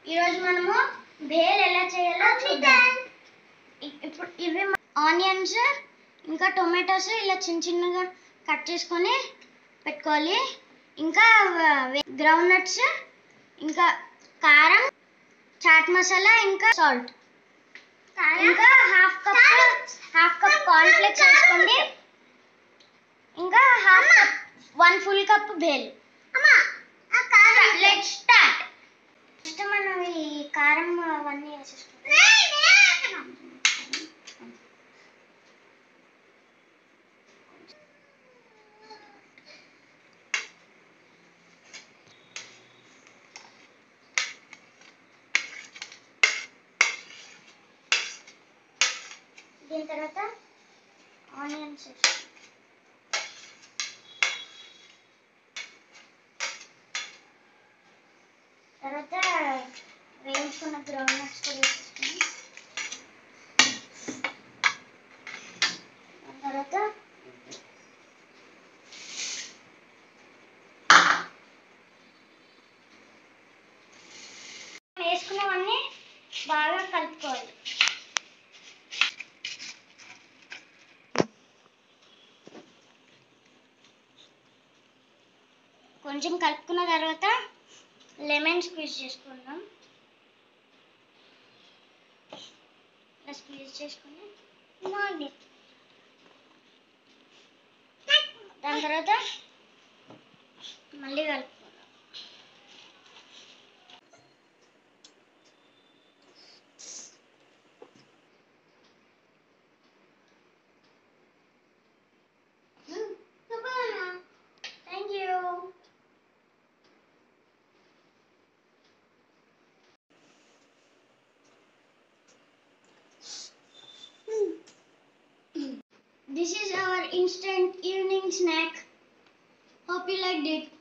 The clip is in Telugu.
ఈరోజు మనము భేల్ ఎలా చేయాలో చూద్దాం. ఇప్పుడు ఇవి ఆనియన్స్ ఇంకా టొమాటోస్ ఇలా చిన్న చిన్నగా కట్ చేసుకొని పెట్టుకోవాలి. ఇంకా గ్రౌండ్ నట్స్, ఇంకా కారం, చాట్ మసాలా, ఇంకా సాల్ట్, ఇంకా హాఫ్ కప్ కార్న్ ఫ్లేక్స్ వేసుకోండి. ఇంకా half cup 1 full cup bhel. Let's start. First మనం ఈ కారం అవన్నీ వేసేసుకుంటాం. దీని తర్వాత ఆనియన్స్ వేసుకుంటాం. తర్వాత వేయించుకున్న గ్రౌండ్ నట్స్ కూడా వేసేసుకుని తర్వాత వేసుకున్నవన్నీ బాగా కలుపుకోవాలి. కొంచెం కలుపుకున్న తర్వాత లెమన్ స్క్వీజ్ చేసుకుందాం. ఇలా స్క్వీజ్ చేసుకుని దాని తర్వాత మళ్ళీ కలుపుకుందాం. Thank you. This is our instant evening snack. Hope you liked it.